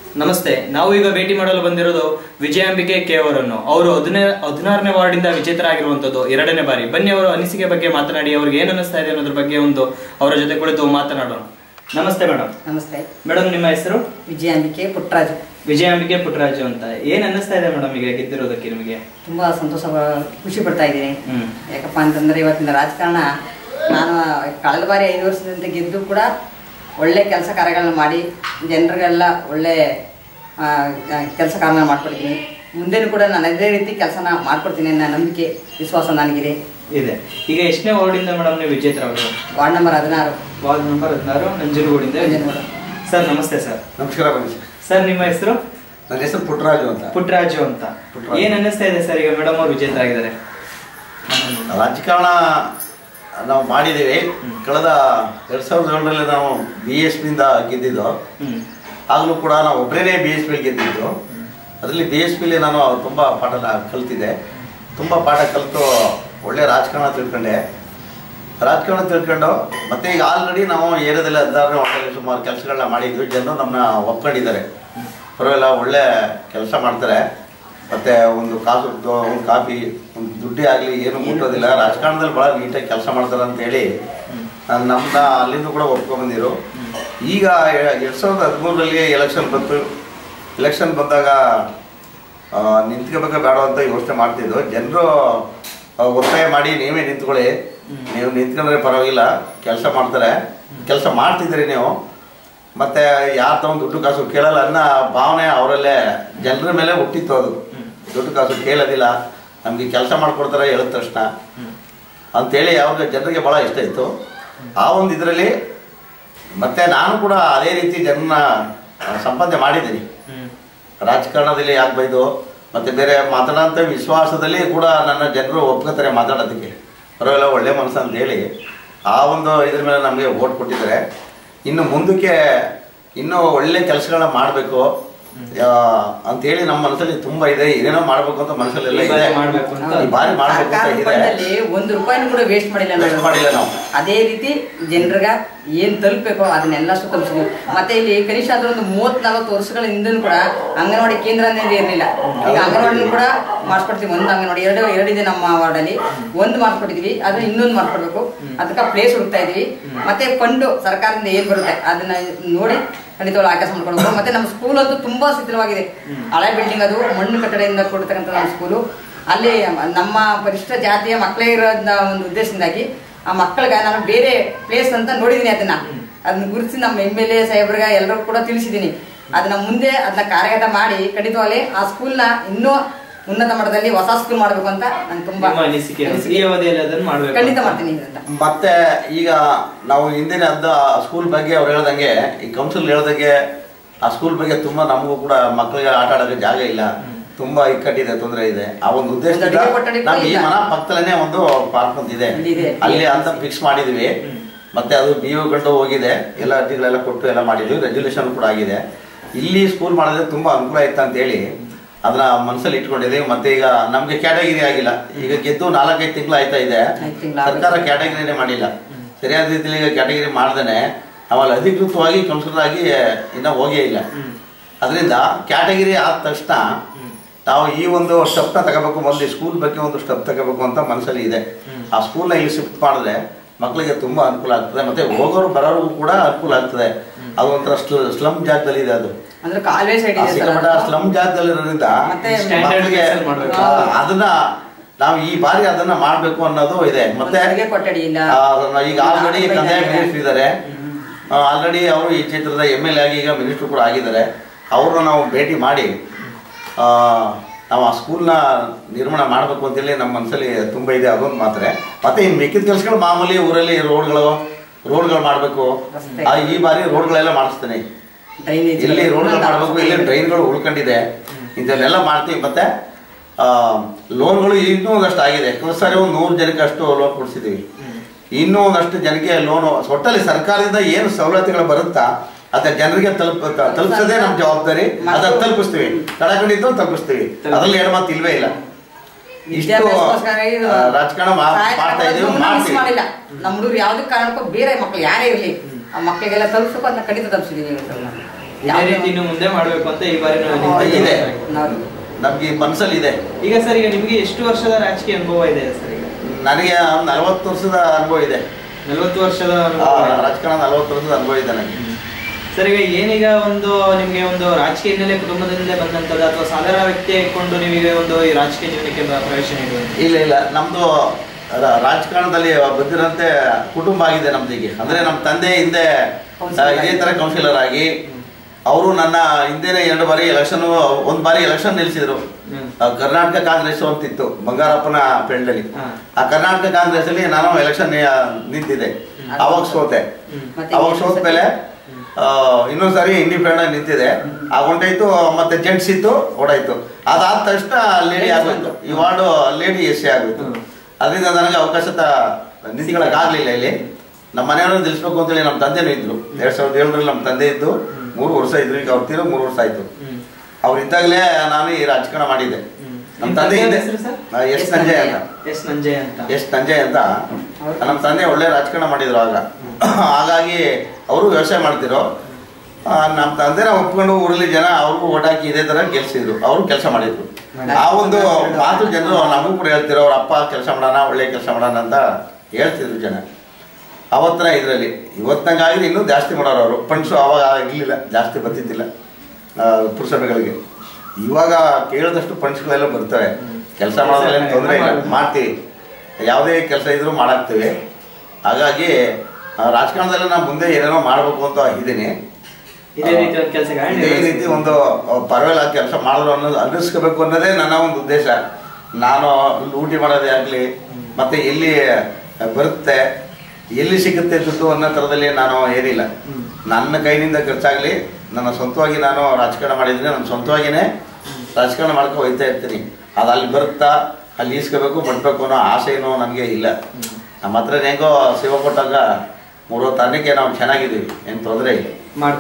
ನಮಸ್ತೆ. ನಾವು ಈಗ ಭೇಟಿ ಮಾಡಲು ಬಂದಿರೋದು ವಿಜಯಾಂಬಿಕೆ ಕೆ ಅವರನ್ನು. ಅವರು 16ನೇ ವಾರ್ಡಿಂದ ವಿಜೇತರಾಗಿರುವಂತದ್ದು 2ನೇ ಬಾರಿ. ಬನ್ನಿ ಅವರ ಅನಿಸಿಕೆ ಬಗ್ಗೆ ಮಾತನಾಡಿ, ಅವ್ರಿಗೆ ಏನು ಅನಿಸ್ತಾ ಇದೆ ಅನ್ನೋದ್ರ ಬಗ್ಗೆ ಅವರ ಜೊತೆ ಕುಳಿತು ಮಾತನಾಡೋಣ. ನಮಸ್ತೆ ಮೇಡಮ್. ನಮಸ್ತೆ ಮೇಡಮ್, ನಿಮ್ಮ ಹೆಸರು? ವಿಜಯಾಂಬಿಕೆ ಪುಟ್ಟರಾಜು. ವಿಜಯಾಂಬಿಕೆ ಪುಟ್ಟರಾಜು ಅಂತ. ಏನ್ ಅನ್ನಿಸ್ತಾ ಇದೆ ಮೇಡಮ್ ಈಗ ಗೆದ್ದಿರೋದಕ್ಕೆ ನಿಮಗೆ? ತುಂಬಾ ಸಂತೋಷ, ಖುಷಿ ಪಡ್ತಾ ಇದ್ದೀನಿ. ಯಾಕಪ್ಪ ಅಂತಂದ್ರೆ ಇವತ್ತಿನ ರಾಜಕಾರಣ, ನಾನು ಕಳೆದ ಬಾರಿ 5 ವರ್ಷದಿಂದ ಗೆದ್ದು ಕೂಡ ಒಳ್ಳೆ ಕೆಲಸ ಕಾರ್ಯಗಳನ್ನ ಮಾಡಿ ಜನರಿಗೆಲ್ಲ ಒಳ್ಳೆ ಕೆಲಸ ಕಾರ್ಯ ಮಾಡ್ಕೊಡ್ತೀನಿ. ಮುಂದೆನೂ ಕೂಡ ನಾನು ಅದೇ ರೀತಿ ಕೆಲಸನ ಮಾಡ್ಕೊಡ್ತೀನಿ ಅನ್ನೋ ನಂಬಿಕೆ, ವಿಶ್ವಾಸ ನನಗಿದೆ. ಈಗ ಎಷ್ಟನೇ ವಾರ್ಡಿಂದ ಮೇಡಮ್ ನೀವು ವಿಜೇತರಾಗೋದು? Ward number 16. ವಾರ್ಡ್ ನಂಬರ್ 16, ನಂಜನಗೂಡಿಂದ. ಸರ್ ನಮಸ್ತೆ. ಸರ್ ನಮಸ್ಕಾರ. ಬನ್ನಿ ಸರ್, ನಿಮ್ಮ ಹೆಸರು? ನನ್ನ ಹೆಸರು ಪುಟ್ಟರಾಜು ಅಂತ. ಪುಟ್ಟರಾಜು ಅಂತ. ಏನ್ ಅನ್ನಿಸ್ತಾ ಇದೆ ಸರ್ ಈಗ ಮೇಡಮ್ ಅವರು ವಿಜೇತರಾಗಿದ್ದಾರೆ? ರಾಜಕಾರಣ ನಾವು ಮಾಡಿದ್ದೀವಿ. ಕಳೆದ 2007ರಲ್ಲಿ ನಾವು BSPಯಿಂದ ಗೆದ್ದಿದ್ದು. ಆಗಲೂ ಕೂಡ ನಾವು ಒಬ್ಬರೇ BSP ಗೆದ್ದಿದ್ದು. ಅದರಲ್ಲಿ BSPಲಿ ನಾನು ತುಂಬ ಪಾಠ ಕಲ್ತಿದ್ದೆ. ತುಂಬ ಪಾಠ ಕಲಿತು ಒಳ್ಳೆ ರಾಜಕಾರಣ ತಿಳ್ಕೊಂಡು ಮತ್ತೆ ಈಗ ಆಲ್ರೆಡಿ ನಾವು ಏರಿಯಾದಲ್ಲಿ 16ನೇ ವಾರ್ಡಲ್ಲಿ ಸುಮಾರು ಕೆಲಸಗಳನ್ನ ಮಾಡಿದ್ವಿ. ಜನರು ನಮ್ಮನ್ನ ಒಪ್ಕೊಂಡಿದ್ದಾರೆ. ಪರವಾಗಿಲ್ಲ, ಒಳ್ಳೆ ಕೆಲಸ ಮಾಡ್ತಾರೆ. ಮತ್ತು ಒಂದು ಕಾಫಿ, ಒಂದು ದುಡ್ಡೇ ಆಗಲಿ ಏನು ಮುಟ್ಟೋದಿಲ್ಲ. ರಾಜಕಾರಣದಲ್ಲಿ ಭಾಳ ನೀಟಾಗಿ ಕೆಲಸ ಮಾಡ್ತಾರೆ ಅಂತೇಳಿ ನಮ್ಮನ್ನ ಅಲ್ಲಿಂದ ಕೂಡ ಒಪ್ಕೊಂಡ್ಬಂದಿರು. ಈಗ 2013ರಲ್ಲಿ ಎಲೆಕ್ಷನ್ ಬಂದಾಗ ನಿಂತ್ಕೋಬೇಕಾ ಬೇಡ ಅಂತ ಯೋಚನೆ ಮಾಡ್ತಿದ್ದು. ಜನರು ಒತ್ತಾಯ ಮಾಡಿ ನೀವೇ ನಿಂತ್ಕೊಳ್ಳಿ, ನೀವು ನಿಂತ್ಕೊಂಡ್ರೆ ಪರವಾಗಿಲ್ಲ, ಕೆಲಸ ಮಾಡ್ತಾರೆ, ಕೆಲಸ ಮಾಡ್ತಿದ್ದೀರಿ ನೀವು, ಮತ್ತು ಯಾರು ತಗೊಂಡು ದುಡ್ಡು ಕಾಸು ಕೇಳಲ್ಲ ಅನ್ನೋ ಭಾವನೆ ಅವರಲ್ಲೇ ಜನರ ಮೇಲೆ ಹುಟ್ಟಿತ್ತು. ಅದು ದುಡ್ಡು ಕಾಸು ಕೇಳೋದಿಲ್ಲ, ನಮಗೆ ಕೆಲಸ ಮಾಡಿಕೊಡ್ತಾರೆ ಹೇಳಿದ ತಕ್ಷಣ ಅಂಥೇಳಿ ಅವ್ರಿಗೆ ಜನರಿಗೆ ಭಾಳ ಇಷ್ಟ ಇತ್ತು. ಆ ಒಂದು ಇದರಲ್ಲಿ ಮತ್ತು ನಾನು ಕೂಡ ಅದೇ ರೀತಿ ಜನನ ಸಂಪಾದನೆ ಮಾಡಿದ್ದೀನಿ. ರಾಜಕಾರಣದಲ್ಲಿ ಆಗಬೈದು ಮತ್ತು ಬೇರೆ ಮಾತಾಡೋಂಥ ವಿಶ್ವಾಸದಲ್ಲಿ ಕೂಡ ನನ್ನ ಜನರು ಒಪ್ಕೋತಾರೆ ಮಾತಾಡೋದಕ್ಕೆ. ಪರವಾಗಿಲ್ಲ, ಒಳ್ಳೆ ಮನಸ್ಸು ಅಂತೇಳಿ ಆ ಒಂದು ಇದ್ರ ಮೇಲೆ ನಮಗೆ ಓಟ್ ಕೊಟ್ಟಿದ್ದಾರೆ. ಇನ್ನು ಮುಂದಕ್ಕೆ ಇನ್ನೂ ಒಳ್ಳೆ ಕೆಲಸಗಳನ್ನ ಮಾಡಬೇಕು ಅಂತೇಳಿ ನಮ್ಮ ಮನಸ್ಸಲ್ಲಿ ತುಂಬ ಇದೆ. ಏನೇನೋ ಮಾಡಬೇಕು ಅಂತ ಮನಸ್ಸಲ್ಲೆಲ್ಲ ಇದೆ. ಈ ಬಾರಿ ಮಾಡಬೇಕು ಅಂತ ಇದೆ. ₹1 ಕೂಡ ವೇಸ್ಟ್ ಮಾಡಿಲ್ಲ ನಾವು. ಅದೇ ರೀತಿ ಜನರಿಗೆ ಏನು ತಲುಪಬೇಕೋ ಅದನ್ನೆಲ್ಲಷ್ಟು ತಲುಪಿಸಿದ್ವಿ. ಮತ್ತೆ ಇಲ್ಲಿ ಕನಿಷ್ಠ ಆದ್ರೂ ಒಂದು 30-40 ವರ್ಷಗಳ ಹಿಂದೂ ಕೂಡ ಅಂಗನವಾಡಿ ಕೇಂದ್ರ అనేది ಇರಲಿಲ್ಲ. ಈಗ ಅಂಗನವಾಡಿ ಕೂಡ ಮಾಡಿಸ್ಕೊಡ್ತೀವಿ. ಒಂದು ಅಂಗನವಾಡಿ ಎರಡಿದೆ ನಮ್ಮ ವಾರ್ಡಲ್ಲಿ. ಒಂದು ಮಾಡಿಸ್ಕೊಟ್ಟಿದ್ವಿ, ಆದ್ರೆ ಇನ್ನೊಂದು ಮಾಡಿಸ್ಕೊಡ್ಬೇಕು. ಅದಕ್ಕೆ ಪ್ಲೇಸ್ ಹುಡುಕ್ತಾ ಇದೀವಿ. ಮತ್ತೆ ಫಂಡು ಸರ್ಕಾರದಿಂದ ಏನು ಬರುತ್ತೆ ಅದನ್ನ ನೋಡಿ ಖಂಡಿತವಾಗ್ಲೂ ಆಕಾಶ ಮಾಡ್ಕೊಳ್ಬೇಕು. ಮತ್ತೆ ನಮ್ಮ ಸ್ಕೂಲ್ ಅಂತೂ ತುಂಬಾ ಶಿಥಿಲವಾಗಿದೆ. ಹಳೆ ಬಿಲ್ಡಿಂಗ್, ಅದು ಮಣ್ಣು ಕಟ್ಟಡದಿಂದ ಕೊಡ್ತಕ್ಕಂಥ ನಮ್ಮ ಸ್ಕೂಲು. ಅಲ್ಲಿ ನಮ್ಮ ಪರಿಶಿಷ್ಟ ಜಾತಿಯ ಮಕ್ಕಳೇ ಇರೋದ ಒಂದು ಉದ್ದೇಶದಿಂದಾಗಿ ಆ ಮಕ್ಕಳಿಗೆ ನಾನು ಬೇರೆ ಪ್ಲೇಸ್ ಅಂತ ನೋಡಿದ್ದೀನಿ. ಅದನ್ನ ಗುರುತಿಸಿ ನಮ್ಮ MLA ಸಾಹೇಬ್ರಿಗೆ ಎಲ್ಲರೂ ಕೂಡ ತಿಳಿಸಿದ್ದೀನಿ. ಅದನ್ನ ಮುಂದೆ ಅದನ್ನ ಕಾರ್ಯಗತ ಮಾಡಿ ಖಂಡಿತವಾಗ್ಲೂ ಆ ಸ್ಕೂಲ್ನ ಇನ್ನೂ ಉನ್ನತ ಮಟ್ಟದಲ್ಲಿ ಹೊಸ ಸ್ಕೂಲ್ ಮಾಡಬೇಕು ಅಂತ ನಾನು ತುಂಬಾ ಖಂಡಿತ ಮಾಡ್ತೀನಿ. ಮತ್ತೆ ಈಗ ನಾವು ಹಿಂದಿನ ಸ್ಕೂಲ್ ಬಗ್ಗೆ ಅವ್ರು ಹೇಳ್ದಂಗೆ, ಈ ಕೌನ್ಸಿಲ್ ಹೇಳ್ದಂಗೆ ಆ ಸ್ಕೂಲ್ ಬಗ್ಗೆ ತುಂಬಾ ನಮಗೂ ಕೂಡ ಮಕ್ಕಳಿಗೆ ಆಟ ಆಡೋಕೆ ಜಾಗ ಇಲ್ಲ, ತುಂಬಾ ಇಕ್ಕಟ್ಟಿದೆ, ತೊಂದರೆ ಇದೆ. ಆ ಒಂದು ಉದ್ದೇಶದಿಂದ ನಾವು ಈ ಮನ ಪಕ್ಕದಲ್ಲೇ ಒಂದು ಪಾರ್ಕ್ ಅಂತ ಇದೆ, ಅಲ್ಲಿ ಅಂತ ಫಿಕ್ಸ್ ಮಾಡಿದ್ವಿ. ಮತ್ತೆ ಅದು BO ಗಂಟು ಹೋಗಿದೆ, ಎಲ್ಲ ಅರ್ಜಿಗಳೆಲ್ಲ ಕೊಟ್ಟು ಎಲ್ಲ ಮಾಡಿದ್ವಿ, ರೆಸಲ್ಯೂಷನ್ ಕೂಡ ಆಗಿದೆ. ಇಲ್ಲಿ ಸ್ಕೂಲ್ ಮಾಡಿದ್ರೆ ತುಂಬಾ ಅನುಕೂಲ ಆಯ್ತಾ ಅಂತ ಹೇಳಿ ಅದನ್ನ ಮನಸ್ಸಲ್ಲಿ ಇಟ್ಕೊಂಡಿದ್ದೀವಿ. ಮತ್ತೆ ಈಗ ನಮ್ಗೆ ಕ್ಯಾಟಗಿರಿ ಆಗಿಲ್ಲ. ಈಗ ಗೆದ್ದು 4-5 ತಿಂಗಳು ಆಯ್ತಾ ಇದೆ. ಸರ್ಕಾರ ಕ್ಯಾಟಗಿರಿನೇ ಮಾಡಿಲ್ಲ. ಸರಿಯಾದ ರೀತಿಯಲ್ಲಿ ಈಗ ಕ್ಯಾಟಗಿರಿ ಮಾಡ್ದೇನೆ ಆಮೇಲೆ ಅಧಿಕೃತವಾಗಿ ಕೌನ್ಸಿಲರ್ ಆಗಿ ಇನ್ನೂ ಹೋಗೇ ಇಲ್ಲ. ಅದರಿಂದ ಕ್ಯಾಟಗಿರಿ ಆದ ತಕ್ಷಣ ನಾವು ಈ ಒಂದು ಸ್ಟೆಪ್ನ ತಗೋಬೇಕು, ಮೊದಲು ಸ್ಕೂಲ್ ಬಗ್ಗೆ ಒಂದು ಸ್ಟೆಪ್ ತಗೋಬೇಕು ಅಂತ ಮನಸ್ಸಲ್ಲಿ ಇದೆ. ಆ ಸ್ಕೂಲ್ನ ಇಲ್ಲಿ ಶಿಫ್ಟ್ ಮಾಡಿದ್ರೆ ಮಕ್ಕಳಿಗೆ ತುಂಬಾ ಅನುಕೂಲ ಆಗ್ತದೆ. ಮತ್ತೆ ಹೋಗೋರು ಬರೋರಿಗೂ ಕೂಡ ಅನುಕೂಲ ಆಗ್ತದೆ. ಅದು ಒಂಥರ ಸ್ಲಮ್ ಜಾಗದಲ್ಲಿ ಇದೆ. ಅದು ಸ್ಲಮ್ ಜಾಗದಲ್ಲಿರೋದ್ರಿಂದ ಅದನ್ನ ನಾವು ಈ ಬಾರಿ ಅದನ್ನ ಮಾಡ್ಬೇಕು ಅನ್ನೋದು ಇದೆ. ಮತ್ತೆ ಈಗ ಆಲ್ರೆಡಿ ಕಂದಾಯ ಮಿನಿಸ್ಟರ್ ಇದ್ದಾರೆ. ಆಲ್ರೆಡಿ ಅವರು ಈ ಕ್ಷೇತ್ರದ MLA ಆಗಿ ಈಗ ಮಿನಿಸ್ಟರ್ ಕೂಡ ಆಗಿದ್ದಾರೆ. ಅವ್ರನ್ನ ನಾವು ಭೇಟಿ ಮಾಡಿ ನಾವು ಆ ಸ್ಕೂಲ್ನ ನಿರ್ಮಾಣ ಮಾಡಬೇಕು ಅಂತೇಳಿ ನಮ್ಮ ಮನಸ್ಸಲ್ಲಿ ತುಂಬ ಇದೆ. ಅದೊಂದು ಮಾತ್ರ. ಮತ್ತೆ ಇನ್ನು ಮಿಕ್ಕಿದ ಕೆಲಸಗಳು ಮಾಮೂಲಿ ಊರಲ್ಲಿ ರೋಡ್ಗಳು ಮಾಡಬೇಕು. ಈ ಬಾರಿ ರೋಡ್ಗಳೆಲ್ಲ ಮಾಡಿಸ್ತೇನೆ. ಇಲ್ಲಿ ರೋಡ್ಗಳು ಮಾಡಬೇಕು, ಇಲ್ಲಿ ಡ್ರೈನ್ಗಳು ಉಳ್ಕೊಂಡಿದೆ, ಇದನ್ನೆಲ್ಲ ಮಾಡ್ತೀವಿ. ಮತ್ತೆ ಲೋನ್ಗಳು ಇನ್ನೂ ಒಂದಷ್ಟು ಆಗಿದೆ. ಸರಿ, ಒಂದು 100 ಜನಕ್ಕೆ ಅಷ್ಟು ಲೋನ್ ಕೊಡಿಸಿದ್ದೀವಿ. ಇನ್ನೂ ಒಂದಷ್ಟು ಜನಕ್ಕೆ ಲೋನು ಒಟ್ಟಲ್ಲಿ ಸರ್ಕಾರದಿಂದ ಏನು ಸವಲತ್ತುಗಳು ಬರುತ್ತಾ ಅದನ್ನ ಜನರಿಗೆ ತಲುಪಿಸೋದೇ ನಮ್ಮ ಜವಾಬ್ದಾರಿ. ಅದನ್ನ ತಲುಪಿಸ್ತೀವಿ, ಕಡಕಂಡಿದ್ದು ತಲುಪಿಸ್ತೀವಿ. ಅದ್ರಲ್ಲಿ ಏನು ಮಾತು ಇಲ್ವೇ ಇಲ್ಲ. ಇಷ್ಟು ರಾಜಕಾರಣ ಮಾಡ್ತಾ ಇದೀವಿ. ನಮ್ಮ ಹುಡುಗರು ಯಾವುದೇ ಕಾರಣಕ್ಕೂ ಬೇರೆ ಮಕ್ಕಳು ಯಾರೇ ಇರಲಿ ಆ ಮಕ್ಕಳಿಗೆಲ್ಲ ತಲುಪಿಸಬೇಕು, ಅದನ್ನ ಖಂಡಿತ ತಲುಪಿಸಿದೀವಿ. ಇದೇ ರೀತಿ ಇನ್ನು ಮುಂದೆ ಮಾಡ್ಬೇಕು ಅಂತ ಈ ಬಾರಿ ಇದೆ, ನಮ್ಗೆ ಮನಸ್ಸಲ್ಲಿ ಇದೆ. ಈಗ ಸರ್, ಈಗ ನಿಮ್ಗೆ ಎಷ್ಟು ವರ್ಷದ ರಾಜಕೀಯ ಅನುಭವ ಇದೆ ಸರ್? ಈಗ ನನಗೆ 40 ವರ್ಷದ ಅನುಭವ ಇದೆ. 40 ವರ್ಷದ ರಾಜಕಾರಣ 40 ವರ್ಷದ ಅನುಭವ ಇದೆ ನನಗೆ. ಸರ್, ಈಗ ಏನೀಗ ಒಂದು ನಿಮ್ಗೆ ಒಂದು ರಾಜಕೀಯ ಹಿನ್ನೆಲೆ ಕುಟುಂಬದಿಂದ ಬಂದಂತದ್ದು ಅಥವಾ ಸಾಧಾರಣ ವ್ಯಕ್ತಿ ಇಟ್ಕೊಂಡು ನೀವೀಗ ಒಂದು ಈ ರಾಜಕೀಯ ಜೀವನಕ್ಕೆ ಪ್ರವೇಶ ನೀಡುವಂತ? ಇಲ್ಲ, ನಮ್ದು ರಾಜಕಾರಣದಲ್ಲಿ ಬಂದಿರಂತೆ ಕುಟುಂಬ ಆಗಿದೆ ನಮ್ದು. ಈಗ ಅಂದ್ರೆ ನಮ್ಮ ತಂದೆ ಹಿಂದೆ ಇದೇ ತರ ಕೌನ್ಸಿಲರ್ ಆಗಿ ಅವರು ನನ್ನ ಹಿಂದೆನೆ 2 ಬಾರಿ ಎಲೆಕ್ಷನ್, 1 ಬಾರಿ ಎಲೆಕ್ಷನ್ ನಿಲ್ಸಿದ್ರು. ಕರ್ನಾಟಕ ಕಾಂಗ್ರೆಸ್ ಅಂತಿತ್ತು ಬಂಗಾರಪ್ಪನ ಫೀಲ್ಡಲ್ಲಿ. ಆ ಕರ್ನಾಟಕ ಕಾಂಗ್ರೆಸ್ ಅಲ್ಲಿ ನಾನು ಎಲೆಕ್ಷನ್ ನಿಂತಿದ್ದೆ. ಅವಾಗ ಸೋತೆ. ಅವಾಗ ಸೋತ ಮೇಲೆ ಇನ್ನೊಂದ್ ಸಾರಿ ಇಂಡಿಪೆಂಡೆಂಟ್ ನಿಂತಿದೆ, ಆಗೊಂಡಾಯ್ತು. ಮತ್ತೆ ಜೆಂಟ್ಸ್ ಇತ್ತು, ಓಡಾಯ್ತು. ಅದಾದ ತಕ್ಷಣ ಲೇಡಿ ಆಗೋಯ್ತು. ಈ ವಾರ್ಡು ಲೇಡಿ ಎಸ್ ಸಿ ಆಗೋಯ್ತು. ಅದರಿಂದ ನನಗೆ ಅವಕಾಶ ನಿಂತ್ಕೊಳ್ಳೋಕ್ಕಾಗಲಿಲ್ಲ. ಇಲ್ಲಿ ನಮ್ಮ ಮನೆಯವ್ರನ್ನ ನಿಲ್ಲಿಸ್ಬೇಕು ಅಂತೇಳಿ ನಮ್ಮ ತಂದೆನೂ ಇದ್ರು. 2007ರಲ್ಲಿ ನಮ್ಮ ತಂದೆ ಇದ್ದು 3 ವರ್ಷ ಇದ್ರು. ಈಗ ಅವ್ರು ತೀರೋ 3 ವರ್ಷ ಆಯ್ತು. ಅವ್ರು ಇದ್ದಾಗಲೇ ನಾನು ಈ ರಾಜಕಾರಣ ಮಾಡಿದ್ದೆ. ನಮ್ಮ ತಂದೆ ಇದೆ ಎಸ್ ನಂಜಯ್ ಅಂತ ನಮ್ಮ ತಂದೆ ಒಳ್ಳೆ ರಾಜಕಾರಣ ಮಾಡಿದ್ರು ಆಗ. ಹಾಗಾಗಿ ಅವರು ವ್ಯವಸಾಯ ಮಾಡ್ತಿರೋ. ನಮ್ಮ ತಂದೆನ ಒಪ್ಕೊಂಡು ಊರಲ್ಲಿ ಜನ ಅವ್ರಿಗೂ ಓಟ್ ಹಾಕಿ ಇದೇ ತರ ಗೆಲ್ಸಿದ್ರು. ಅವರು ಕೆಲಸ ಮಾಡಿದ್ರು. ಆ ಒಂದು ಮಾತು ಜನರು ನಮಗೂ ಕೂಡ ಹೇಳ್ತಿರೋ, ಅವ್ರ ಅಪ್ಪ ಕೆಲಸ ಮಾಡೋಣ, ಒಳ್ಳೆ ಕೆಲಸ ಮಾಡೋಣ ಅಂತ ಹೇಳ್ತಿದ್ರು ಜನ ಅವತ್ತಿನ ಇದರಲ್ಲಿ. ಇವತ್ತಿನಂಗಾಗಿದೆ ಇನ್ನೂ ಜಾಸ್ತಿ ಮಾಡೋರು ಅವರು. ಫಂಡ್ಸು ಅವಾಗ ಇರಲಿಲ್ಲ, ಜಾಸ್ತಿ ಬರ್ತಿದ್ದಿಲ್ಲ ಪುರಸಭೆಗಳಿಗೆ. ಇವಾಗ ಕೇಳಿದಷ್ಟು ಫಂಡ್ಸ್ಗಳೆಲ್ಲ ಬರ್ತವೆ. ಕೆಲಸ ಮಾಡೋದ್ರಲ್ಲಿ ತೊಂದರೆ ಇಲ್ಲ, ಮಾಡ್ತೀವಿ. ಯಾವುದೇ ಕೆಲಸ ಇದ್ರೂ ಮಾಡಾಕ್ತೀವಿ. ಹಾಗಾಗಿ ರಾಜಕಾರಣದಲ್ಲಿ ನಾನು ಮುಂದೆ ಏನೇನೋ ಮಾಡಬೇಕು ಅಂತ ಇದ್ದೀನಿ. ಇದೇ ರೀತಿ ಒಂದು ಪರವಾಗಿಲ್ಲ ಕೆಲಸ ಮಾಡಿದ್ರು ಅನ್ನಿಸ್ಕೋಬೇಕು ಅನ್ನೋದೇ ನನ್ನ ಒಂದು ಉದ್ದೇಶ. ನಾನು ಲೂಟಿ ಮಾಡೋದೇ ಆಗಲಿ, ಮತ್ತೆ ಎಲ್ಲಿ ಬರುತ್ತೆ, ಎಲ್ಲಿ ಸಿಗುತ್ತೆ ದುಡ್ಡು ಅನ್ನೋ ಥರದಲ್ಲಿ ನಾನು ಏನಿಲ್ಲ. ನನ್ನ ಕೈನಿಂದ ಖರ್ಚಾಗಲಿ, ನನ್ನ ಸ್ವಂತವಾಗಿ ನಾನು ರಾಜಕಾರಣ ಮಾಡಿದ್ದೀನಿ. ನನ್ನ ಸ್ವಂತವಾಗಿಯೇ ರಾಜಕಾರಣ ಮಾಡ್ಕೊಂಡು ಹೋಗ್ತಾ ಇರ್ತೀನಿ. ಅದು ಅಲ್ಲಿ ಬರುತ್ತಾ, ಅಲ್ಲಿ ಈಸ್ಕೋಬೇಕು, ಬಡ್ಬೇಕು ಅನ್ನೋ ಆಸೆ ಏನೋ ನನಗೆ ಇಲ್ಲ. ನಮ್ಮ ಹತ್ರ ಹೆಂಗೋ ಸೇವೆ ಕೊಟ್ಟಾಗ 3 ತನಕ್ಕೆ ನಾವು ಚೆನ್ನಾಗಿದ್ದೀವಿ, ಏನು ತೊಂದರೆ ಇಲ್ಲ.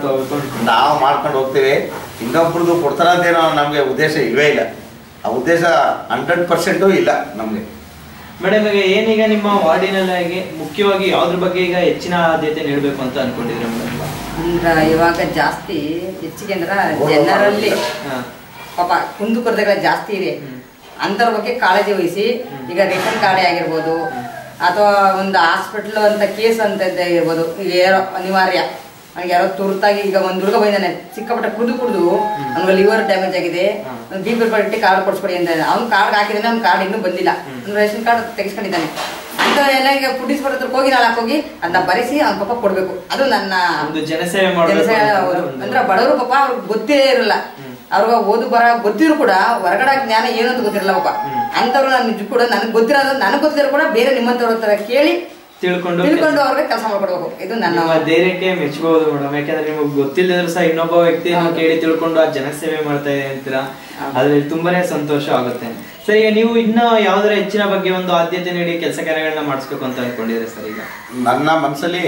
ನಾವು ಮಾಡ್ಕೊಂಡು ಹೋಗ್ತೀವಿ. ಇನ್ನೊಬ್ರದ್ದು ಕೊಡ್ತಾರಂತೇನೋ ನಮಗೆ ಉದ್ದೇಶ ಇಲ್ಲವೇ ಇಲ್ಲ. ಆ ಉದ್ದೇಶ 100% ಇಲ್ಲ ನಮಗೆ. ಮೇಡಮ್, ಈಗ ಏನೀಗ ನಿಮ್ಮ ವಾರ್ಡಿನಲ್ಲಿ ಮುಖ್ಯವಾಗಿ ಯಾವ್ದ್ರ ಬಗ್ಗೆ ಈಗ ಹೆಚ್ಚಿನ ಆದ್ಯತೆ ನೀಡಬೇಕು ಅಂತ ಅನ್ಕೊಂಡಿದ್ರೆ ಮೇಡಮ್? ಅಂದ್ರ ಇವಾಗ ಜಾಸ್ತಿ ಹೆಚ್ಚಿಗೆ ಅಂದ್ರ ಜನರಲ್ಲಿ ಪಾಪ ಕುಂದುಕೊರತೆಗಳ ಜಾಸ್ತಿ ಇದೆ. ಅಂಥವ್ರ ಬಗ್ಗೆ ಕಾಳಜಿ ವಹಿಸಿ, ಈಗ ರೇಷನ್ ಕಾರ್ಡ್ ಆಗಿರ್ಬೋದು ಅಥವಾ ಒಂದು ಹಾಸ್ಪಿಟ್ಲ್ ಅಂತ ಕೇಸ್ ಅಂತ ಇರ್ಬೋದು, ಈಗ ಯಾರೋ ಅನಿವಾರ್ಯ, ಅವ್ನಿಗೆ ಯಾರೋ ತುರ್ತಾಗಿ, ಈಗ ಒಂದು ಹುಡುಗ ಬಂದಾನೆ ಸಿಕ್ಕಾಪಟ್ಟೆ ಕುಡಿದು ಅವ್ನಿಗೆ ಲಿವರ್ ಡ್ಯಾಮೇಜ್ ಆಗಿದೆ, BP ಪಟ್ಟಿ ಕಾರ್ಡ್ ಕೊಡ್ಸ್ಕೊಡಿ ಅಂತ. ಅವ್ನು ಕಾರ್ಡ್ ಹಾಕಿದಾನೆ, ಅವ್ನ ಕಾರ್ಡ್ ಇನ್ನೂ ಬಂದಿಲ್ಲ, ಅವ್ನು ರೇಷನ್ ಕಾರ್ಡ್ ತೆಗೆಸ್ಕೊಂಡಿದ್ದಾನೆ. ಅಂತ ಎಲ್ಲ ಈಗ ಪುಡಿಸ್ ಬರೋದ್ರ ಹೋಗಿ ನಾಳೆ ಹೋಗಿ ಅದನ್ನ ಬರೆಸಿ ಅವ್ನ ಪಾಪ ಕೊಡ್ಬೇಕು. ಅದು ನನ್ನ ಜನಸೇವೆ. ಅಂದ್ರೆ ಬಡವರು ಪಾಪ ಅವ್ರಿಗೆ ಗೊತ್ತೇ ಇರಲ್ಲ. ಅವ್ರಿಗೆ ಓದು ಬರ ಗೊತ್ತಿದ್ರು ಕೂಡ ಹೊರಗಡೆ ಜ್ಞಾನ ಏನು ಅಂತ ಗೊತ್ತಿರಲ್ಲ ಪಾಪ. ಅಂತವ್ರು ನಾನು ನಿಜ ಕೂಡ ನನಗೆ ಗೊತ್ತಿರೋದು, ನನಗೆ ಗೊತ್ತಿರೋ ಕೂಡ ಬೇರೆ ನಿಮ್ಮಂತವ್ರ ಹತ್ರ ಕೇಳಿ ತಿಳ್ಕೊಂಡು ಅವ್ರಿಗೆ ಕೆಲಸ ಮಾಡ್ಕೊಡ್ಬೇಕು. ಇದು ನನ್ನ ಧೈರ್ಯಕ್ಕೆ ಮೆಚ್ಚಬಹುದು ಮೇಡಮ್. ಯಾಕಂದ್ರೆ ನಿಮಗೆ ಗೊತ್ತಿಲ್ಲದ್ರು ಸಹ ಇನ್ನೊಬ್ಬ ವ್ಯಕ್ತಿಯನ್ನು ಕೇಳಿ ತಿಳ್ಕೊಂಡು ಆ ಜನಸೇವೆ ಮಾಡ್ತಾ ಇದೆ ಅಂತೀರಾ, ಅದ್ರಲ್ಲಿ ತುಂಬಾನೇ ಸಂತೋಷ ಆಗುತ್ತೆ. ಸರ್, ಈಗ ನೀವು ಇನ್ನ ಯಾವ್ದಾರ ಹೆಚ್ಚಿನ ಬಗ್ಗೆ ಒಂದು ಆದ್ಯತೆ ನೀಡಿ ಕೆಲಸ ಕಾರ್ಯಗಳನ್ನ ಮಾಡಿಸ್ಬೇಕು ಅಂತ ಅನ್ಕೊಂಡಿದ್ರೆ ಸರ್? ಈಗ ನನ್ನ ಮನಸ್ಸಲ್ಲಿ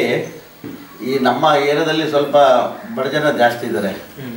ಈ ನಮ್ಮ ಏರಿಯಾದಲ್ಲಿ ಸ್ವಲ್ಪ ಬಡ ಜನ ಜಾಸ್ತಿ ಇದ್ದಾರೆ.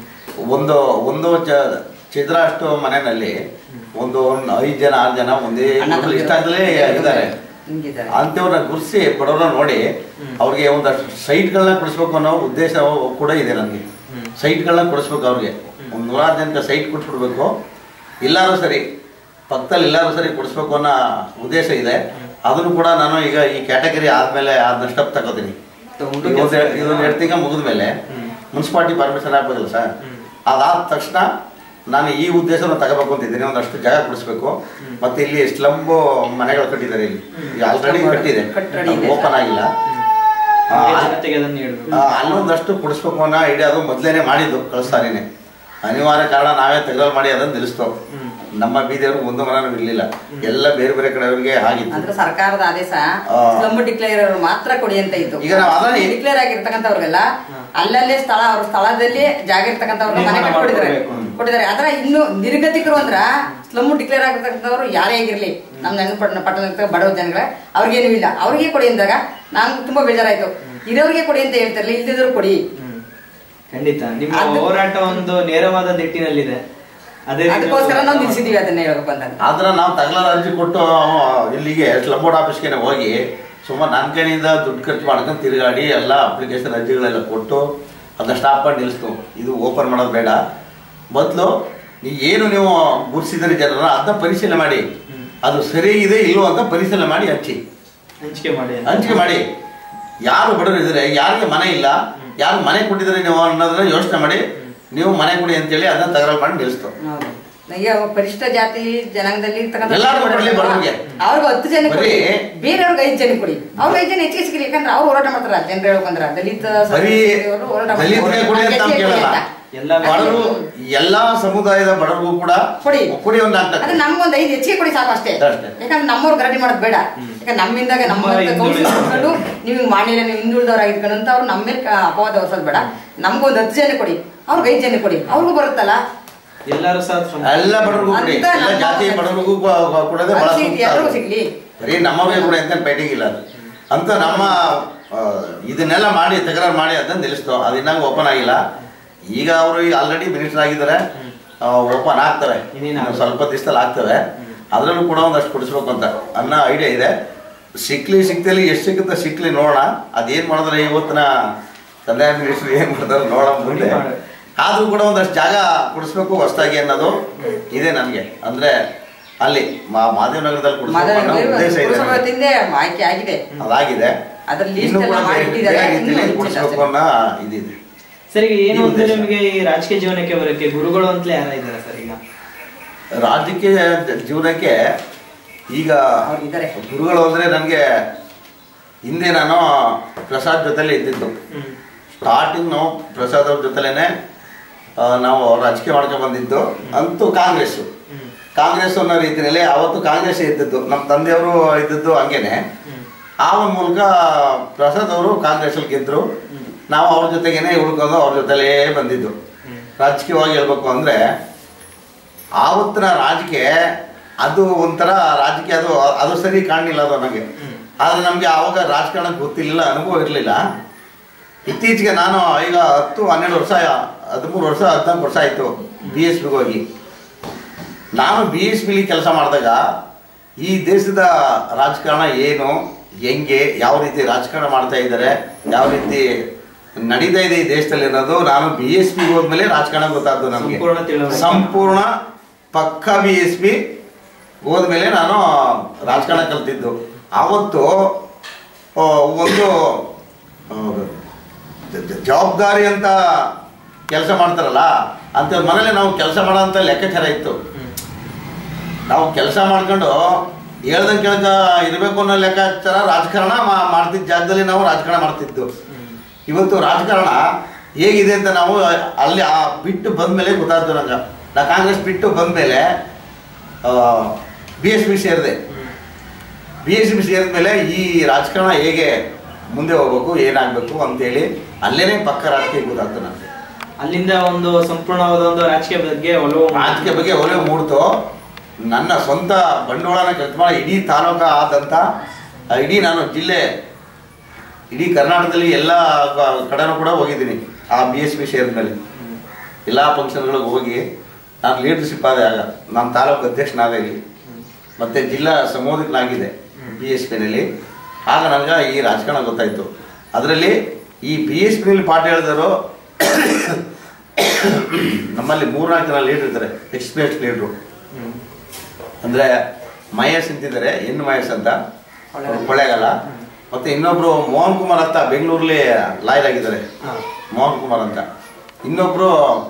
ಒಂದು ಚಿತ್ರ ಅಷ್ಟು ಮನೆಯಲ್ಲಿ ಒಂದು 5 ಜನ 6 ಜನ ಒಂದೇ ಇಷ್ಟಾಗಲೇ ಇದ್ದಾರೆ. ಅಂಥವ್ರನ್ನ ಗುರ್ಸಿ ಬಡವ್ರನ್ನ ನೋಡಿ ಅವ್ರಿಗೆ ಒಂದಷ್ಟು ಸೈಟ್ಗಳನ್ನ ಕೊಡಿಸ್ಬೇಕು ಅನ್ನೋ ಉದ್ದೇಶ ಕೂಡ ಇದೆ ನನಗೆ. ಸೈಟ್ಗಳನ್ನ ಕೊಡಿಸ್ಬೇಕು ಅವ್ರಿಗೆ. ಒಂದು 100 ಜನಕ್ಕೆ ಸೈಟ್ ಕೊಟ್ಬಿಡ್ಬೇಕು. ಎಲ್ಲರೂ ಸರಿ, ಪಕ್ಕದಲ್ಲಿ ಎಲ್ಲರೂ ಸರಿ ಕೊಡಿಸ್ಬೇಕು ಅನ್ನೋ ಉದ್ದೇಶ ಇದೆ. ಅದನ್ನು ಕೂಡ ನಾನು ಈಗ ಈ ಕ್ಯಾಟಗರಿ ಆದಮೇಲೆ ಅದನ್ನ ಸ್ಟೆಪ್ ತಗೋತೀನಿ. ಇದೊಂದು 2 ತಿಂಗಳು ಮುಗಿದ ಮೇಲೆ ಮುನ್ಸಿಪಾಲಿಟಿ ಪರ್ಮಿಷನ್ ಆಗ್ಬೇಕಲ್ಲ ಸರ್, ಅದಾದ ತಕ್ಷಣ ನಾನು ಈ ಉದ್ದೇಶನ ತಗೋಬೇಕು ಅಂತಿದ್ದೀನಿ. ಒಂದಷ್ಟು ಜಾಗ ಕೊಡಿಸ್ಬೇಕು. ಮತ್ತೆ ಇಲ್ಲಿ ಸ್ಲಂಬು ಮನೆಗಳು ಕಟ್ಟಿದ್ದಾರೆ. ಇಲ್ಲಿ ಆಲ್ರೆಡಿ ಕಟ್ಟಿದೆ, ಓಪನ್ ಆಗಿಲ್ಲ. ಅಲ್ಲೊಂದಷ್ಟು ಕೊಡಿಸ್ಬೇಕು ಅನ್ನೋ ಐಡಿಯಾ ಅದು ಮೊದಲೇನೆ ಮಾಡಿದ್ದು ಕಳಿಸ್ತಾರೇನೆ. ಅನಿವಾರ್ಯ ಕಾರಣ ನಾವೇ ತೆಗೆದು ಮಾಡಿ ಅದನ್ನು ನಿಲ್ಲಿಸ್ತೋ. ನಮ್ಮ ಬೀದಿಯವ್ರಿಗೆ ಒಂದು ಮನನೂ ಇರಲಿಲ್ಲ, ಎಲ್ಲ ಬೇರೆ ಬೇರೆ ಕಡೆಯವರಿಗೆ ಆಗಿತ್ತು. ಅಂದ್ರೆ ಸರ್ಕಾರದ ಆದೇಶ ಸ್ಲಮ್ ಡಿಕ್ಲೇರ್ ಮಾತ್ರ ಕೊಡಿ ಅಂತ ಇತ್ತು. ಈಗ ನಾವು ಡಿಕ್ಲೇರ್ ಆಗಿರ್ತಕ್ಕಂಥವ್ರಿಗೆಲ್ಲ ಅಲ್ಲಲ್ಲೇ ಅವ್ರ ಸ್ಥಳದಲ್ಲಿ ಜಾಗ ಇರ್ತಕ್ಕಂಥವ್ರಿಗೆ ಮನೆ ಕೊಟ್ಟಿದ್ದಾರೆ. ಆದ್ರೆ ಇನ್ನು ನಿರ್ಗತಿಕರು ಅಂದ್ರ ಸ್ಲಮ್ ಡಿಕ್ಲೇರ್ ಆಗಿರ್ತಕ್ಕಂಥವ್ರು ಯಾರೇ ಆಗಿರ್ಲಿ, ನಮ್ಮ ಪಟ್ಟಣದ ಬಡವ ಜನಗಳ ಅವ್ರಿಗೇನು ಇಲ್ಲ, ಅವ್ರಿಗೆ ಕೊಡಿ ಅಂದಾಗ ನಂಗೆ ತುಂಬಾ ಬೇಜಾರಾಯ್ತು. ಇರೋರಿಗೆ ಕೊಡಿ ಅಂತ ಹೇಳ್ತಾರಲ್ಲ, ಇಲ್ದಿದ್ರು ಕೊಡಿ. ಖಂಡಿತ ನಿಮ್ಮ ಹೋರಾಟ ಒಂದು ನೇರವಾದ ದಿಟ್ಟಿನಲ್ಲಿದೆ. ಅದಕ್ಕೋಸ್ಕರ ನಾವು ನಿಲ್ಸಿದೀವಿ ಅದನ್ನ ಹೇಳಬೇಕು ಅಂತ. ಆದ್ರೆ ನಾವು ತಗಲಾರ ಅರ್ಜಿ ಕೊಟ್ಟು ಇಲ್ಲಿಗೆ ಸ್ಲಮ್ ಬೋರ್ಡ್ ಆಫೀಸ್ಗೆ ಹೋಗಿ ಸುಮಾರು ನನ್ನ ಕೈಯಿಂದ ದುಡ್ಡು ಖರ್ಚು ಮಾಡ್ಕೊಂಡು ತಿರುಗಾಡಿ ಎಲ್ಲ ಅಪ್ಲಿಕೇಶನ್ ಅರ್ಜಿಗಳೆಲ್ಲ ಕೊಟ್ಟು ಅದನ್ನ ಸ್ಟಾಪ್ ಮಾಡಿ ನಿಲ್ಲಿಸ್ತು. ಇದು ಓಪನ್ ಮಾಡೋದು ಬೇಡ, ಮೊದಲು ಏನು ನೀವು ಗುರ್ಸಿದ್ರೆ ಜನರ ಅದನ್ನ ಪರಿಶೀಲನೆ ಮಾಡಿ, ಅದು ಸರಿ ಇದೆ ಇಲ್ಲೋ ಅಂತ ಪರಿಶೀಲನೆ ಮಾಡಿ ಹಂಚಿಕೆ ಮಾಡಿ. ಯಾರು ಬಡವರು ಇದ್ರೆ, ಯಾರಿಗೆ ಮನೆ ಇಲ್ಲ, ಯಾರು ಮನೆ ಕೊಟ್ಟಿದ್ರೆ ನೀವು ಅನ್ನೋದನ್ನ ಯೋಚನೆ ಮಾಡಿ ನೀವು ಮನೆ ಕೊಡಿ ಅಂತೇಳಿ ಅದನ್ನ ತಗರಾರು ಮಾಡಿ ನಿಲ್ಲಿಸ್ತು. ಪರಿಷ್ಠ ಜಾತಿ ಜನಾಂಗದಲ್ಲಿ ಅವ್ರಿಗೆ 10 ಜನ ಕೊಡಿ, ಬೇರೆಯವ್ರಿಗೆ 5 ಜನ ಕೊಡಿ, ಅವ್ರಿಗೆ 5 ಜನ ಹೆಚ್ಚಿಗೆ ಸಿಗಲಿ. ಯಾಕಂದ್ರೆ ಅವ್ರು ಹೋರಾಟ ಮಾಡ್ತಾರ, ಜನರು ಹೇಳ್ಬೇಕಂದ್ರ ದಲಿತ ಬಡವರು ಎಲ್ಲಾ ಸಮುದಾಯದ ಬಡವರಿಗೂ ಕೂಡ ಕೊಡಿ ಒಂದು ಅದೇ ನಮ್ಗೊಂದು 5 ಹೆಚ್ಚಿಗೆ ಕೊಡಿ ಸಾಕು ಅಷ್ಟೇ. ಯಾಕಂದ್ರೆ ನಮ್ಮವ್ರು ಗಲಾಟೆ ಮಾಡೋದು ಬೇಡ. ಯಾಕಂದ್ರೆ ನಮ್ಮಿಂದಾಗ ನಮ್ಮ ನೀವು ಮಾಡಿಲ್ಲ, ನೀವು ಹಿಂದುಳಿದವ್ರಾಗಿರ್ಕೊಂಡು ಅಂತ ಅವ್ರು ನಮ್ಮ ಮೇಲೆ ಅಪವಾದ ಹೊಸೋದು ಬೇಡ. ನಮ್ಗೊಂದು 10 ಜನ ಕೊಡಿ, ಅವ್ರಿಗೆ 5 ಜನ ಕೊಡಿ, ಅವ್ರಿಗೂ ಬರುತ್ತಲ್ಲ. ಎಲ್ಲರೂ ಎಲ್ಲ ಬಡವರಿಗೂ ಕೊಡಿ, ಎಲ್ಲ ಜಾತಿ ಬಡವರಿಗೂ ಕೊಡೋದೇ ಬಹಳ ಸಿಗ್ಲಿ. ಬರೀ ನಮ್ಮವೇ ಕೂಡ ಎಂತ ಪೇಟಿಂಗ್ ಇಲ್ಲ ಅಂತ ನಮ್ಮ ಇದನ್ನೆಲ್ಲ ಮಾಡಿ ತಕರಾರು ಮಾಡಿ ಅದನ್ನ ನಿಲ್ಲಿಸ್ತು. ಅದು ಇನ್ನೂ ಓಪನ್ ಆಗಿಲ್ಲ. ಈಗ ಅವರು ಆಲ್ರೆಡಿ ಮಿನಿಸ್ಟರ್ ಆಗಿದ್ದಾರೆ, ಓಪನ್ ಆಗ್ತವೆ, ಸ್ವಲ್ಪ ದಿವಸದಲ್ಲಿ ಆಗ್ತವೆ. ಅದರಲ್ಲೂ ಕೂಡ ಒಂದಷ್ಟು ಕೊಡಿಸ್ಬೇಕು ಅಂತ ಅನ್ನೋ ಐಡಿಯಾ ಇದೆ. ಸಿಕ್ತಲ್ಲಿ ಎಷ್ಟು ಸಿಕ್ಕುತ್ತೆ ಸಿಕ್ಲಿ ನೋಡೋಣ. ಅದೇನು ಮಾಡಿದ್ರೆ ಇವತ್ತಿನ ಕಂದಾಯ ಮಿನಿಸ್ಟರ್ ಏನು ಮಾಡ್ತಾರೆ ನೋಡೋಣ ಮುಂದೆ. ಆದರೂ ಕೂಡ ಒಂದಷ್ಟು ಜಾಗ ಕೊಡಿಸ್ಬೇಕು ಹೊಸದಾಗಿ ಅನ್ನೋದು ಇದೆ ನನಗೆ. ಅಂದರೆ ಅಲ್ಲಿ ಮಾದೇವನಗರದಲ್ಲಿ ಕೊಡಿಸ್ಬೇಕು ಉದ್ದೇಶ ಇದೆ, ಅದಾಗಿದೆ. ಇನ್ನು ಕೂಡ ಬೇರೆ ರೀತಿಯಲ್ಲಿ ಕೊಡಿಸ್ಬೇಕು ಅನ್ನೋ ಇದಿದೆ. ಸರ್, ಈಗ ಏನು ಅಂತ ನಿಮಗೆ ಈ ರಾಜಕೀಯ ಜೀವನಕ್ಕೆ ಬರೋಕ್ಕೆ ಗುರುಗಳು ಅಂತಲೇ ಯಾರಿದ್ದಾರೆ ಸರ್? ಈಗ ರಾಜಕೀಯ ಜೀವನಕ್ಕೆ ಈಗ ಗುರುಗಳು ಅಂದರೆ ನನಗೆ ಹಿಂದೆ ನಾನು ಪ್ರಸಾದ್ ಜೊತೆಲೇ ಇದ್ದಿದ್ದು. ಸ್ಟಾರ್ಟಿಂಗ್ ನಾವು ಪ್ರಸಾದ್ ಅವ್ರ ಜೊತೆಲೇ ನಾವು ರಾಜಕೀಯ ಮಾಡ್ಕೊಂಡು ಬಂದಿದ್ದು. ಅಂತೂ ಕಾಂಗ್ರೆಸ್ ಅನ್ನೋ ರೀತಿಯಲ್ಲಿ ಅವತ್ತು ಕಾಂಗ್ರೆಸ್ ಇದ್ದದ್ದು, ನಮ್ಮ ತಂದೆಯವರು ಇದ್ದದ್ದು ಹಂಗೇನೆ. ಆ ಒಂದು ಮೂಲಕ ಪ್ರಸಾದ್ ಅವರು ಕಾಂಗ್ರೆಸ್ಸಲ್ಲಿ ಗೆದ್ದರು. ನಾವು ಅವ್ರ ಜೊತೆಗೇನೆ ಉಳ್ಕೊಂಡು ಅವ್ರ ಜೊತೆಲೇ ಬಂದಿದ್ದು. ರಾಜಕೀಯವಾಗಿ ಹೇಳ್ಬೇಕು ಅಂದರೆ ಆವತ್ತಿನ ರಾಜಕೀಯ ಅದು ಒಂಥರ ರಾಜಕೀಯ, ಅದು ಸರಿ ಕಾಣಲಿಲ್ಲ ಅದು ನನಗೆ. ಆದರೆ ನಮಗೆ ಆವಾಗ ರಾಜಕಾರಣ ಗೊತ್ತಿರಲಿಲ್ಲ, ಅನುಭವ ಇರಲಿಲ್ಲ. ಇತ್ತೀಚೆಗೆ ನಾನು ಈಗ 10-12 ವರ್ಷ 13 ವರ್ಷ 14 ವರ್ಷ ಆಯಿತು BSPಗೆ ಹೋಗಿ. ನಾನು BSPಲಿ ಕೆಲಸ ಮಾಡಿದಾಗ ಈ ದೇಶದ ರಾಜಕಾರಣ ಏನು, ಹೆಂಗೆ, ಯಾವ ರೀತಿ ರಾಜಕಾರಣ ಮಾಡ್ತಾ ಇದ್ದಾರೆ, ಯಾವ ರೀತಿ ನಡೀತಾ ಇದೆ ಈ ದೇಶದಲ್ಲಿ ಅನ್ನೋದು ನಾನು BSPಗೆ ಹೋದ್ಮೇಲೆ ರಾಜಕಾರಣ ಗೊತ್ತಾದ್ದು ನಮಗೆ. ಸಂಪೂರ್ಣ ಪಕ್ಕ BSP ಹೋದ್ಮೇಲೆ ನಾನು ರಾಜಕಾರಣ ಕಲ್ತಿದ್ದು. ಆವತ್ತು ಒಂದು ಜವಾಬ್ದಾರಿ ಅಂತ ಕೆಲಸ ಮಾಡ್ತಾರಲ್ಲ ಅಂತ ಮನೇಲಿ ನಾವು ಕೆಲಸ ಮಾಡೋ ಅಂತ ಲೆಕ್ಕಾಚಾರ ಇತ್ತು. ನಾವು ಕೆಲಸ ಮಾಡ್ಕೊಂಡು ಹೇಳ್ದಂಗೆ ಕೇಳ್ಕ ಇರಬೇಕು ಅನ್ನೋ ಲೆಕ್ಕಾಚಾರ ರಾಜಕಾರಣ ಮಾಡ್ತಿದ್ದ ಜಾಗದಲ್ಲಿ ನಾವು ರಾಜಕಾರಣ ಮಾಡ್ತಿದ್ದು. ಇವತ್ತು ರಾಜಕಾರಣ ಹೇಗಿದೆ ಅಂತ ನಾವು ಅಲ್ಲಿ ಬಿಟ್ಟು ಬಂದಮೇಲೆ ಗೊತ್ತಾಯ್ತು ನಂಗೆ. ನಾ ಕಾಂಗ್ರೆಸ್ ಬಿಟ್ಟು ಬಂದಮೇಲೆ BSP ಸೇರಿದೆ. BSP ಸೇರಿದ ಮೇಲೆ ಈ ರಾಜಕಾರಣ ಹೇಗೆ ಮುಂದೆ ಹೋಗ್ಬೇಕು, ಏನಾಗಬೇಕು ಅಂತೇಳಿ ಅಲ್ಲೇನೇ ಪಕ್ಕ ರಾಜಕೀಯ ಗೊತ್ತಾಗ್ತು ನನಗೆ. ಅಲ್ಲಿಂದ ಒಂದು ಸಂಪೂರ್ಣವಾದ ಒಂದು ರಾಜಕೀಯ ಬಗ್ಗೆ ಒಲವು ಮೂಡ್ತು. ನನ್ನ ಸ್ವಂತ ಬಂಡವಾಳನ ಕೆಲಸ ಮಾಡಿ ಇಡೀ ತಾಲೂಕು ಆದಂಥ ಇಡೀ ನಾನು ಜಿಲ್ಲೆ ಇಡೀ ಕರ್ನಾಟಕದಲ್ಲಿ ಎಲ್ಲ ಕಡೆನೂ ಕೂಡ ಹೋಗಿದ್ದೀನಿ. ಆ BSP ಸೇರಿದ ಮೇಲೆ ಎಲ್ಲ ಫಂಕ್ಷನ್ಗಳಿಗೆ ಹೋಗಿ ನಾನು ಲೀಡರ್ಶಿಪ್ ಆದ. ಆಗ ನಾನು ತಾಲೂಕು ಅಧ್ಯಕ್ಷನಾಗ ಇಲ್ಲಿ, ಮತ್ತು ಜಿಲ್ಲಾ ಸಂಬೋಧಕನಾಗಿದೆ BSPನಲ್ಲಿ. ಆಗ ನನಗೆ ಈ ರಾಜಕಾರಣ ಗೊತ್ತಾಯಿತು. ಅದರಲ್ಲಿ ಈ BSPನಲ್ಲಿ ಪಾಠ ಹೇಳಿದರು ನಮ್ಮಲ್ಲಿ 3-4 ಜನ ಲೀಡರ್ ಇದ್ದಾರೆ, ಎಕ್ಸ್ಪೀರಿಯನ್ಸ್ ಲೀಡ್ರು. ಅಂದರೆ ಮಹೇಶ್ ಅಂತಿದ್ದಾರೆ, ಮಹೇಶ್ ಅಂತ ಕೊಳ್ಳೇಗಾಲ. ಮತ್ತು ಇನ್ನೊಬ್ಬರು ಮೋಹನ್ ಕುಮಾರ್ ಅಂತ ಬೆಂಗಳೂರಲ್ಲಿ ಲಾಯರ್ ಆಗಿದ್ದಾರೆ, ಮೋಹನ್ ಕುಮಾರ್ ಅಂತ. ಇನ್ನೊಬ್ಬರು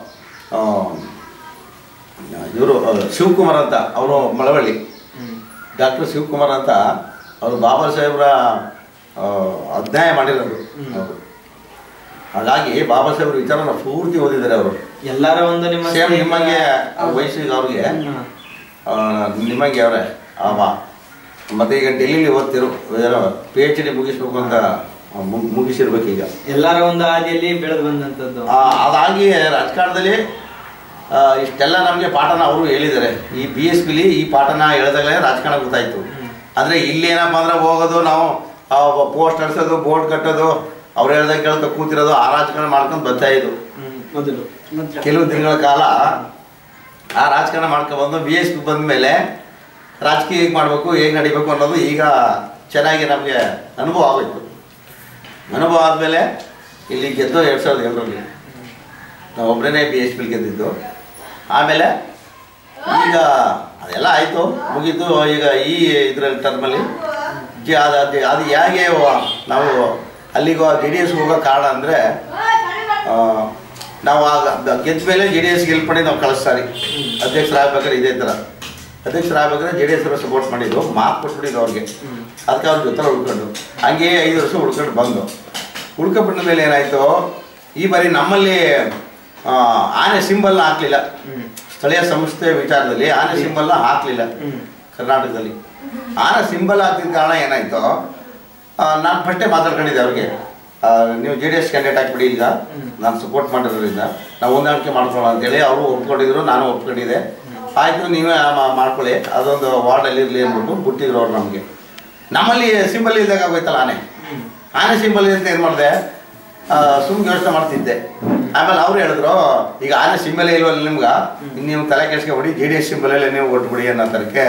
ಇವರು ಶಿವಕುಮಾರ್ ಅಂತ, ಅವರು ಮಳವಳ್ಳಿ ಡಾಕ್ಟರ್ ಶಿವಕುಮಾರ್ ಅಂತ. ಅವರು ಬಾಬಾ ಸಾಹೇಬ್ರ ಅಧ್ಯಯನ ಮಾಡಿರೋದು ಅವರು. ಹಾಗಾಗಿ ಬಾಬಾ ಸಾಹೇಬ್ರ ವಿಚಾರನ ಪೂರ್ತಿ ಓದಿದ್ದಾರೆ ಅವರು. ಎಲ್ಲರ ಒಂದು ಸೇಮ್ ನಿಮಗೆ ವಯಸ್ಸಿಗೆ ಅವ್ರಿಗೆ ನಿಮಗೆ ಅವರೇ ಮತ್ತೆ ಈಗ ಡೆಲ್ಲಿಲಿ ಓದ್ತಿರು PhD ಮುಗಿಸ್ಬೇಕು ಅಂತ ಮುಗಿಸಿರ್ಬೇಕು. ಈಗ ಎಲ್ಲರ ಒಂದು ಹಾದಿಯಲ್ಲಿ ಬೆಳೆದು ಬಂದಂಥದ್ದು. ಅದಾಗಿ ರಾಜಕಾರಣದಲ್ಲಿ ಇಷ್ಟೆಲ್ಲ ನಮಗೆ ಪಾಠನ ಅವರು ಹೇಳಿದ್ದಾರೆ. ಈ BSPಲಿ ಈ ಪಾಠನ ಹೇಳಿದಾಗಲೇ ರಾಜಕಾರಣ ಗೊತ್ತಾಯ್ತು. ಆದರೆ ಇಲ್ಲಿ ಏನಪ್ಪ ಅಂದ್ರೆ ಹೋಗೋದು, ನಾವು ಪೋಸ್ಟ್ ಅಡ್ಸೋದು, ಬೋರ್ಡ್ ಕಟ್ಟೋದು, ಅವ್ರು ಹೇಳ್ದಾಗ ಕೇಳ್ತಾ ಕೂತಿರೋದು, ಆ ರಾಜಕಾರಣ ಮಾಡ್ಕೊಂಡು ಬರ್ತಾ ಇದ್ದು. ಕೆಲವು ದಿನಗಳ ಕಾಲ ಆ ರಾಜಕಾರಣ ಮಾಡ್ಕೊಂಡು BSP ಬಂದ ಮೇಲೆ ರಾಜಕೀಯ ಹೇಗೆ ಮಾಡಬೇಕು, ಹೇಗೆ ನಡಿಬೇಕು ಅನ್ನೋದು ಈಗ ಚೆನ್ನಾಗಿ ನಮಗೆ ಅನುಭವ ಆಗೋಯ್ತು. ಅನುಭವ ಆದಮೇಲೆ ಇಲ್ಲಿ ಗೆದ್ದು 2007ರಲ್ಲಿ ನಾವು ಒಬ್ಬರೇ BHP ಗೆದ್ದಿದ್ದು. ಆಮೇಲೆ ಈಗ ಅದೆಲ್ಲ ಆಯಿತು ಮುಗೀತು. ಈಗ ಈ ಇದರಲ್ಲಿ ಟರ್ಮಲ್ಲಿ ಅದು ಹೇಗೆ ನಾವು ಅಲ್ಲಿಗೂ JDS ಹೋಗೋ ಕಾರಣ ಅಂದರೆ ನಾವು ಗೆದ್ದ ಮೇಲೆ JDS ಗೆಲ್ಪಡಿ ನಾವು ಕಳಿಸ್ತಾರೆ. ಅಧ್ಯಕ್ಷರಾಗಬೇಕಾದ್ರೆ ಇದೇ ಥರ ಅಧ್ಯಕ್ಷರಾಗಬೇಕಾದ್ರೆ JDS ಅವರು ಸಪೋರ್ಟ್ ಮಾಡಿದ್ದು, ಮಾತು ಕೊಟ್ಬಿಟ್ಟಿದ್ದು ಅವ್ರಿಗೆ. ಅದಕ್ಕೆ ಅವ್ರ ಜೊತೆ ಉಳ್ಕೊಂಡು ಹಂಗೆ 5 ವರ್ಷ ಉಳ್ಕೊಂಡು ಬಂದು ಉಳ್ಕೊಂಡ್ಬಿಟ್ಟ ಮೇಲೆ ಏನಾಯಿತು, ಈ ಬಾರಿ ನಮ್ಮಲ್ಲಿ ಆನೆ ಸಿಂಬಲ್ನ ಹಾಕಲಿಲ್ಲ. ಸ್ಥಳೀಯ ಸಂಸ್ಥೆ ವಿಚಾರದಲ್ಲಿ ಆನೆ ಸಿಂಬಲ್ನ ಹಾಕಲಿಲ್ಲ ಕರ್ನಾಟಕದಲ್ಲಿ. ಆನೆ ಸಿಂಬಲ್ ಹಾಕಿದ ಕಾರಣ ಏನಾಯಿತು, ನಾನು ಫಸ್ಟೇ ಮಾತಾಡ್ಕೊಂಡಿದ್ದೆ ಅವ್ರಿಗೆ, ನೀವು JDS ಕ್ಯಾಂಡಿಡೇಟ್ ಹಾಕ್ಬಿಡಿ, ಈಗ ನಾನು ಸಪೋರ್ಟ್ ಮಾಡಿರೋದ್ರಿಂದ ನಾವು ಹೊಂದಾಣಿಕೆ ಮಾಡ್ಕೊಳ್ಳೋಣ ಅಂತೇಳಿ. ಅವರು ಒಪ್ಕೊಂಡಿದ್ರು, ನಾನು ಒಪ್ಕೊಂಡಿದ್ದೆ. ಆಯಿತು ನೀವೇ ಮಾಡ್ಕೊಳ್ಳಿ, ಅದೊಂದು ವಾರ್ಡಲ್ಲಿ ಇರಲಿ ಅಂದ್ಬಿಟ್ಟು ಬಿಟ್ಟಿದ್ರು ಅವ್ರು ನಮಗೆ. ನಮ್ಮಲ್ಲಿ ಸಿಂಬಲ್ ಇಲ್ದಾಗ ಆಗೋಯ್ತಲ್ಲ ಆನೆ ಸಿಂಬಲ್ ಅಂತ ಏನು ಮಾಡಿದೆ, ಸುಮ್ಮನೆ ಯೋಚನೆ ಮಾಡ್ತಿದ್ದೆ. ಆಮೇಲೆ ಅವ್ರು ಹೇಳಿದ್ರು, ಈಗ ಆನೆ ಸಿಂಬಲ್ ಇಲ್ವಲ್ಲ ನಿಮ್ಗೆ, ನೀವು ತಲೆ ಕೆಡ್ಸ್ಕೊಬಿಡಿ, JDS ಸಿಂಬಲಲ್ಲೇ ನೀವು ಕೊಟ್ಬಿಡಿ ಅನ್ನೋ ಥರಕ್ಕೆ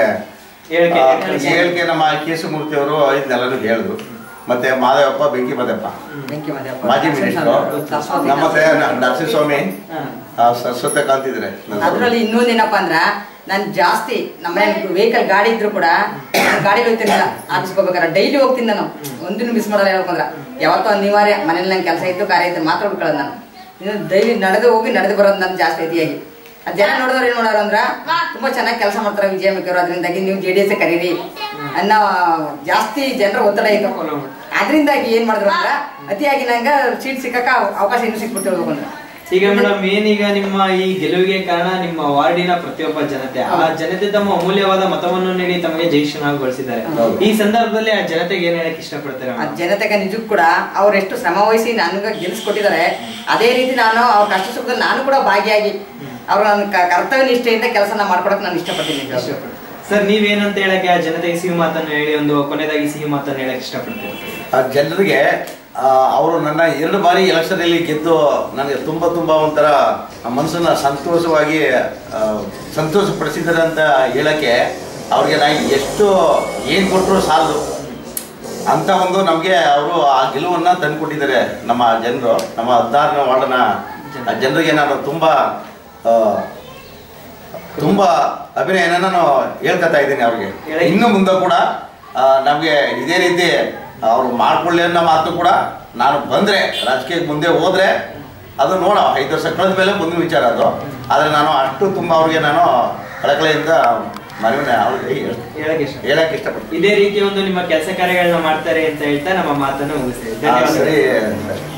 ಹೇಳಿಕೆ ನಮ್ಮ ಕೇಶಮೂರ್ತಿ ಅವರು ಇದನ್ನೆಲ್ಲನೂ ಹೇಳಿದ್ರು. ಮತ್ತೆ ಮಾದೇವಪ್ಪ ಬೆಂಕಿ ಮಾದೇವಪ್ಪ ಮಾಜಿ ಮಿನಿಸ್ಟರ್, ಮತ್ತೆ ನರಸಿಂಹಸ್ವಾಮಿ, ಸರಸ್ವತಿ ಕಾಂತಿದ್ರೆ. ಅದರಲ್ಲಿ ಇನ್ನೊಂದೇನಪ್ಪ ಅಂದ್ರ, ನಾನು ಜಾಸ್ತಿ ನಮ್ಮ ವೆಹಿಕಲ್ ಗಾಡಿ ಇದ್ರು ಕೂಡ ಗಾಡಿಗೆ ಹೋಗ್ತಿರ್ಲಿಲ್ಲ. ಆಫೀಸ್ಗೆ ಹೋಗ್ಬೇಕಾರೆ ಡೈಲಿ ಹೋಗ್ತೀನಿ ನಾನು, ಒಂದಿನ ಮಿಸ್ ಮಾಡಲ್ಲ. ಹೇಳ್ಬೇಕಂದ್ರ ಯಾವತ್ತೋ ಅನಿವಾರ್ಯ ಮನೇಲಿ ನಂಗೆ ಕೆಲಸ ಇತ್ತು, ಕಾರ್ಯ ಇತ್ತು ಮಾತ್ರ ಹುಡ್ಕೊಳ್ಳೋದು ನಾನು. ಇನ್ನು ಡೈಲಿ ನಡೆದು ಹೋಗಿ ನಡೆದು ಬರೋದು ನಾನು ಜಾಸ್ತಿ ಅತಿಯಾಗಿ. ಅದು ಜನ ನೋಡಿದವ್ರು ಏನು ಮಾಡೋರು ಅಂದ್ರೆ, ತುಂಬಾ ಚೆನ್ನಾಗಿ ಕೆಲಸ ಮಾಡ್ತಾರೆ ವಿಜಯಂಬಿಕೆ ಅವರು, ಅದರಿಂದಾಗಿ ನೀವು JDS ಕರೀರಿ ಅನ್ನೋ ಜಾಸ್ತಿ ಜನರ ಒತ್ತಡ ಇತ್ತು. ಅದರಿಂದಾಗಿ ಏನ್ ಮಾಡಿದ್ರು ಅಂದ್ರೆ, ಅತಿಯಾಗಿ ನಂಗೆ ಸೀಟ್ ಸಿಕ್ಕಕ್ಕ ಅವಕಾಶ ಇನ್ನೂ ಸಿಕ್ಬಿಟ್ಟು ಅಂದ್ರೆ. ಈಗ ಮೇಡಮ್, ಏನೀಗ ನಿಮ್ಮ ಈ ಗೆಲುವಿಗೆ ಕಾರಣ ನಿಮ್ಮ ವಾರ್ಡಿನ ಪ್ರತಿಯೊಬ್ಬ ಜನತೆ. ಆ ಜನತೆ ತಮ್ಮ ಅಮೂಲ್ಯವಾದ ಮತವನ್ನು ನೀಡಿ ತಮಗೆ ಜಯಶೀಲಗೊಳಿಸಿದ್ದಾರೆ. ಈ ಸಂದರ್ಭದಲ್ಲಿ ಆ ಜನತೆಗೆ ಏನ್ ಹೇಳಕ್ ಇಷ್ಟಪಡ್ತಾರೆ? ಆ ಜನತೆಗೆ ನಿಜಕ್ಕೂ ಕೂಡ ಅವ್ರು ಎಷ್ಟು ಶ್ರಮ ವಹಿಸಿ ನನ್ಗೆ ಗೆಲ್ಲಿಸ್ಕೊಟ್ಟಿದ್ದಾರೆ, ಅದೇ ರೀತಿ ನಾನು ಅವ್ರ ಕಷ್ಟ ಸುಖದಲ್ಲಿ ನಾನು ಕೂಡ ಭಾಗಿಯಾಗಿ ಅವ್ರ ಕರ್ತವ್ಯ ನಿಷ್ಠೆಯಿಂದ ಕೆಲಸನ ಮಾಡ್ಕೊಡಕ್ ನಾನು ಇಷ್ಟಪಡ್ತೀನಿ. ಸರ್, ನೀವೇನಂತ ಹೇಳಕ್ಕೆ ಆ ಜನತೆಗೆ ಸಿಹಿ ಮಾತನ್ನು ಹೇಳಿ, ಒಂದು ಕೊನೆಯದಾಗಿ ಸಿಹಿ ಮಾತನ್ನು ಹೇಳಕ್ ಇಷ್ಟಪಡ್ತೀರಿ? ಆ ಜನರಿಗೆ ಅವರು ನನ್ನ 2 ಬಾರಿ ಎಲೆಕ್ಷನಲ್ಲಿ ಗೆದ್ದು ನನಗೆ ತುಂಬ ಒಂಥರ ಮನಸ್ಸನ್ನು ಸಂತೋಷಪಡಿಸಿದ್ದಾರೆ ಅಂತ ಹೇಳಕ್ಕೆ ಅವ್ರಿಗೆ ನಾನು ಎಷ್ಟು ಏನು ಕೊಟ್ಟರು ಸಾಲದು ಅಂತ ಒಂದು ನಮಗೆ ಅವರು ಆ ಗೆಲುವನ್ನು ತಂದುಕೊಟ್ಟಿದ್ದಾರೆ ನಮ್ಮ ಜನರು. ನಮ್ಮ 16ನೇ ವಾರ್ಡನ ಜನರಿಗೆ ನಾನು ತುಂಬ ಅಭಿನಯನ ನಾನು ಹೇಳ್ಕೊತಾ ಇದ್ದೀನಿ ಅವ್ರಿಗೆ. ಇನ್ನು ಮುಂದೆ ಕೂಡ ನಮಗೆ ಇದೇ ರೀತಿ ಅವ್ರು ಮಾಡ್ಕೊಳ್ಳಿ ಅನ್ನೋ ಮಾತು ಕೂಡ, ನಾನು ಬಂದರೆ ರಾಜಕೀಯಕ್ಕೆ ಮುಂದೆ ಹೋದರೆ ಅದು ನೋಡೋ 5 ವರ್ಷ ಕಳೆದ ಮೇಲೆ ಮುಂದಿನ ವಿಚಾರ ಅದು. ಆದರೆ ನಾನು ಅಷ್ಟು ತುಂಬ ಅವ್ರಿಗೆ ನಾನು ಕಳಕಳಿಯಿಂದ ಮನವಿನ ಅವ್ರಿಗೆ ಹೇಳಕ್ಕೆ ಇಷ್ಟಪಡ್ತೀನಿ. ಇದೇ ರೀತಿ ಒಂದು ನಿಮ್ಮ ಕೆಲಸ ಕಾರ್ಯಗಳನ್ನ ಮಾಡ್ತಾರೆ ಅಂತ ಹೇಳ್ತಾ ನಮ್ಮ ಮಾತನ್ನು ಮುಗಿಸ್ತೇವೆ. ಸರಿ.